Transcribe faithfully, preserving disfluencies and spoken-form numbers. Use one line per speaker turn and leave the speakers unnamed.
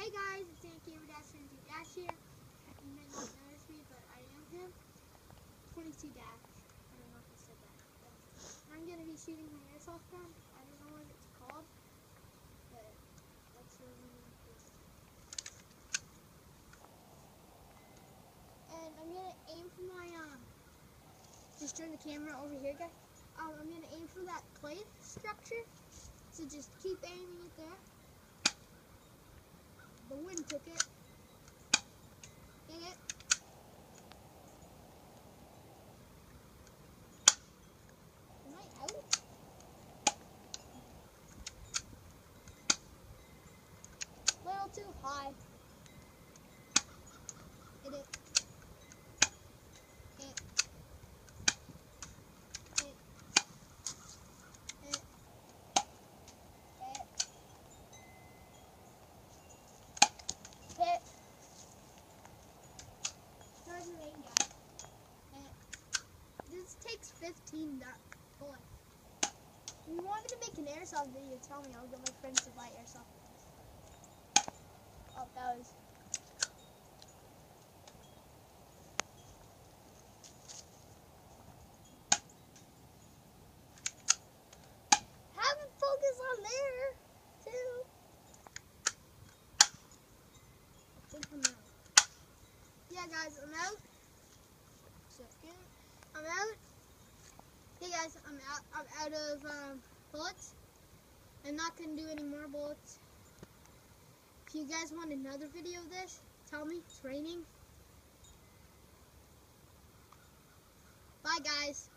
Hey guys, it's Anki with Dash twenty-two Dash here. You may not notice me, but I am him. twenty-two Dash. I don't know if I said that. But I'm going to be shooting my airsoft gun. I don't know what it's called, but that's what I'm going to do. And I'm going to aim for my, um, just turn the camera over here, guys. Um, I'm going to aim for that plate structure. So just keep aiming it there. The wind took it. Hit it. Am I out? Little too high. Hit it. Hit. Hit. Hit. Hit. Hit. Try to rain down. Hit. This takes fifteen bullets. If you want me to make an airsoft video, tell me. I'll get my friends to buy airsoft guns. Oh, that was... Have it focus on there, too. I think I'm out. Yeah, guys, I'm out. Second. I'm out. Hey, guys, I'm out. I'm out of um, bullets. I'm not going to do any more bullets. If you guys want another video of this, tell me. It's raining. Bye, guys.